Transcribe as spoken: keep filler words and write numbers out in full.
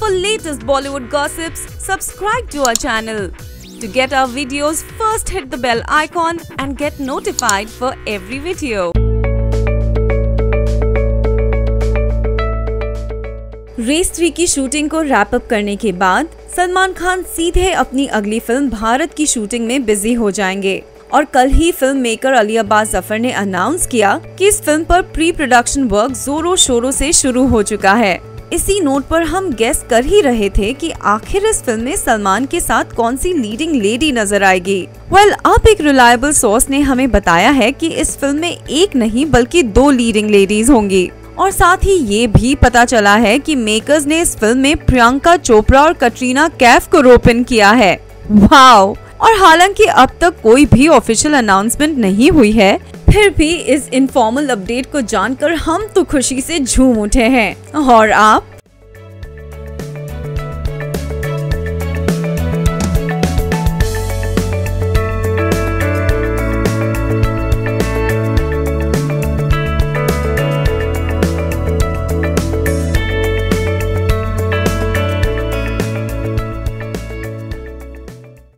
For latest Bollywood gossips, subscribe to our channel. To get our videos, first hit the bell icon and get notified for every video. Race three की shooting को wrap up करने के बाद सलमान खान सीधे अपनी अगली film Bharat की shooting में बिजी हो जाएंगे और कल ही फिल्म मेकर अली अब्बास जफर ने अनाउंस किया कि इस फिल्म पर प्री प्रोडक्शन वर्क जोरों शोरों से शुरू हो चुका है। इसी नोट पर हम गेस कर ही रहे थे कि आखिर इस फिल्म में सलमान के साथ कौन सी लीडिंग लेडी नजर आएगी। वेल well, अब एक रिलायबल सोर्स ने हमें बताया है कि इस फिल्म में एक नहीं बल्कि दो लीडिंग लेडीज होंगी और साथ ही ये भी पता चला है कि मेकर्स ने इस फिल्म में प्रियंका चोपड़ा और कटरीना कैफ को रोप इन किया है। वाओ! और हालांकि अब तक कोई भी ऑफिशियल अनाउंसमेंट नहीं हुई है, फिर भी इस इनफॉर्मल अपडेट को जानकर हम तो खुशी से झूम उठे हैं। और आप